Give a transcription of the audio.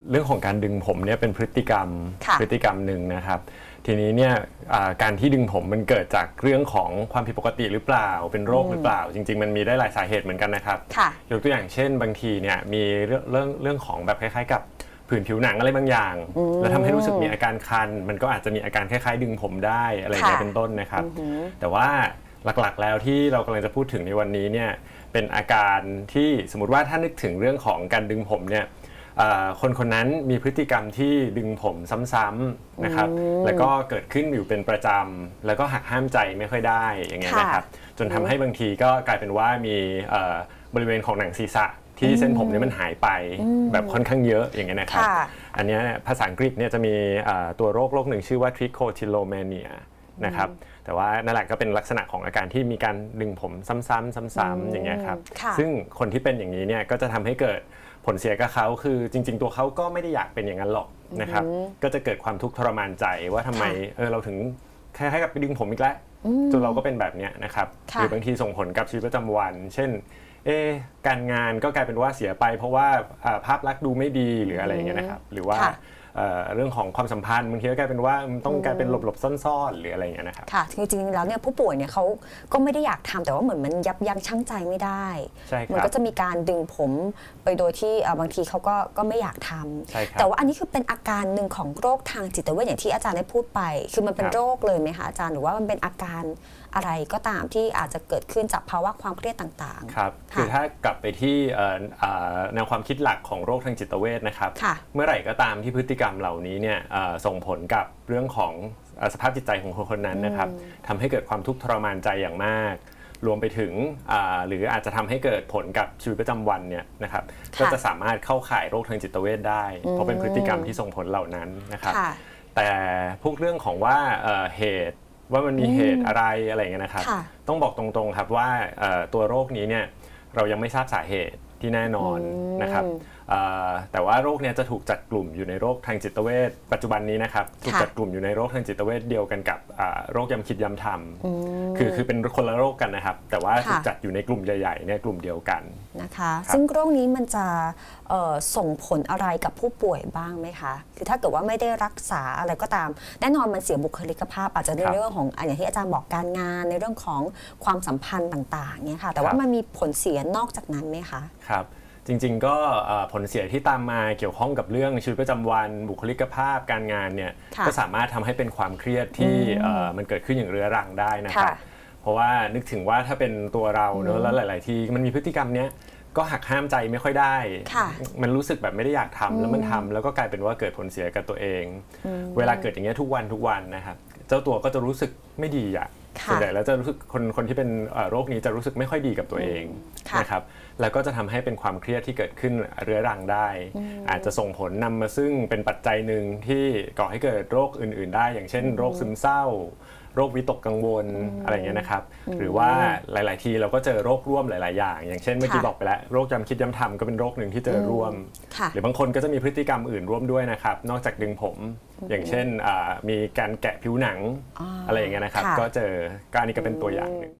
เรื่องของการดึงผมเนี่ยเป็นพฤติกรรมหนึ่งนะครับทีนี้เนี่ยการที่ดึงผมมันเกิดจากเรื่องของความผิดปกติหรือเปล่าเป็นโรคหรือเปล่าจริงๆมันมีได้หลายสาเหตุเหมือนกันนะครับยกตัวอย่างเช่นบางทีเนี่ยมีเรื่องของแบบคล้ายๆกับผื่นผิวหนังอะไรบางอย่างแล้วทำให้รู้สึกมีอาการคันมันก็อาจจะมีอาการคล้ายๆดึงผมได้อะไรอย่างเงี้ยเป็นต้นนะครับแต่ว่าหลักๆแล้วที่เรากำลังจะพูดถึงในวันนี้เนี่ยเป็นอาการที่สมมติว่าถ้านึกถึงเรื่องของการดึงผมเนี่ยคนนั้นมีพฤติกรรมที่ดึงผมซ้ำๆนะครับแล้วก็เกิดขึ้นอยู่เป็นประจำแล้วก็หักห้ามใจไม่ค่อยได้อย่างเงี้ยนะครับจนทำให้บางทีก็กลายเป็นว่ามีบริเวณของหนังศีรษะที่เส้นผมนี่มันหายไปแบบค่อนข้างเยอะอย่างเงี้ยนะครับอันนี้ภาษาอังกฤษเนี่ยจะมีตัวโรคหนึ่งชื่อว่า trichotillomania นะครับแต่ว่านั่นแหละก็เป็นลักษณะของอาการที่มีการดึงผมซ้ำๆอย่างเงี้ยครับซึ่งคนที่เป็นอย่างนี้เนี่ยก็จะทำให้เกิดผลเสียกับเขาคือจริงๆตัวเขาก็ไม่ได้อยากเป็นอย่างนั้นหรอกนะครับก็จะเกิดความทุกข์ทรมานใจว่าทำไมเราถึงคล้ายๆกับไปดึงผมอีกแล้วจนเราก็เป็นแบบนี้นะครับหรือบางทีส่งผลกับชีวิตประจำวันเช่นการงานก็กลายเป็นว่าเสียไปเพราะว่าภาพลักษณ์ดูไม่ดีหรืออะไรอย่างเงี้ยนะครับหรือว่าเรื่องของความสัมพันธ์บางทีก็กลายเป็นว่าต้องกลายเป็นหลบซ่อนๆหรืออะไรอย่างเงี้ยนะครับค่ะจริงๆแล้วเนี่ยผู้ป่วยเนี่ยเขาก็ไม่ได้อยากทำแต่ว่าเหมือนมันยับยั้งชั่งใจไม่ได้มันก็จะมีการดึงผมไปโดยที่บางทีเขาก็ไม่อยากทำแต่ว่าอันนี้คือเป็นอาการหนึ่งของโรคทางจิตเวชอย่างที่อาจารย์ได้พูดไปคือมันเป็นโรคเลยไหมคะอาจารย์หรือว่ามันเป็นอาการอะไรก็ตามที่อาจจะเกิดขึ้นจากภาวะความเครียดต่างๆครับคือถ้ากลับไปที่แนวความคิดหลักของโรคทางจิตเวชนะครับเมื่อไหร่ก็ตามที่พฤติกรรมเหล่านี้เนี่ยส่งผลกับเรื่องของสภาพจิตใจของคนนั้นนะครับทำให้เกิดความทุกข์ทรมานใจอย่างมากรวมไปถึงหรืออาจจะทำให้เกิดผลกับชีวิตประจำวันเนี่ยนะครับก็จะสามารถเข้าข่ายโรคทางจิตเวชได้เพราะเป็นพฤติกรรมที่ส่งผลเหล่านั้นนะครับแต่พวกเรื่องของว่าเหตุว่ามันมีเหตุอะไรอย่างเงี้ยนะครับต้องบอกตรงๆครับว่าตัวโรคนี้เนี่ยเรายังไม่ทราบสาเหตุที่แน่นอนนะครับแต่ว่าโรคนี้จะถูกจัดกลุ่มอยู่ในโรคทางจิตเวชปัจจุบันนี้นะครับถูกจัดกลุ่มอยู่ในโรคทางจิตเวชเดียวกันกับโรคย้ำคิดย้ำทำคือเป็นคนละโรคกันนะครับแต่ว่าถูกจัดอยู่ในกลุ่มใหญ่ๆเนี่ยกลุ่มเดียวกันนะคะซึ่งโรคนี้มันจะส่งผลอะไรกับผู้ป่วยบ้างไหมคะคือถ้าเกิดว่าไม่ได้รักษาอะไรก็ตามแน่นอนมันเสียบุคลิกภาพอาจจะในเรื่องของอย่างที่อาจารย์บอกการงานในเรื่องของความสัมพันธ์ต่างๆเนี่ยค่ะแต่ว่ามันมีผลเสียนอกจากนั้นไหมคะครับจริงๆก็ผลเสียที่ตามมาเกี่ยวข้องกับเรื่องชีวิตประจำวันบุคลิกภาพการงานเนี่ยก็สามารถทำให้เป็นความเครียดที่มันเกิดขึ้นอย่างเรื้อรังได้นะครับเพราะว่านึกถึงว่าถ้าเป็นตัวเราเนอะแล้วหลายๆทีมันมีพฤติกรรมเนี้ยก็หักห้ามใจไม่ค่อยได้มันรู้สึกแบบไม่ได้อยากทำแล้วมันทำแล้วก็กลายเป็นว่าเกิดผลเสียกับตัวเองเวลาเกิดอย่างเงี้ยทุกวันนะครับเจ้าตัวก็จะรู้สึกไม่ดีอ่ะส่วนใหญ่แล้วจะรู้สึกคนที่เป็นโรคนี้จะรู้สึกไม่ค่อยดีกับตัวเองนะครับแล้วก็จะทำให้เป็นความเครียดที่เกิดขึ้นเรื้อรังได้อาจจะส่งผลนำมาซึ่งเป็นปัจจัยหนึ่งที่ก่อให้เกิดโรคอื่นๆได้อย่างเช่นโรคซึมเศร้าโรควิตกกังวลอะไรอย่างเงี้ยนะครับหรือว่าหลายๆทีเราก็เจอโรคร่วมหลายๆอย่างอย่างเช่นเมื่อกี้บอกไปแล้วโรคย้ำคิดย้ำทำก็เป็นโรคหนึ่งที่เจอร่วมหรือบางคนก็จะมีพฤติกรรมอื่นร่วมด้วยนะครับนอกจากดึงผมอย่างเช่นมีการแกะผิวหนังอะไรอย่างเงี้ยนะครับก็เจอการนี้ก็เป็นตัวอย่างหนึ่ง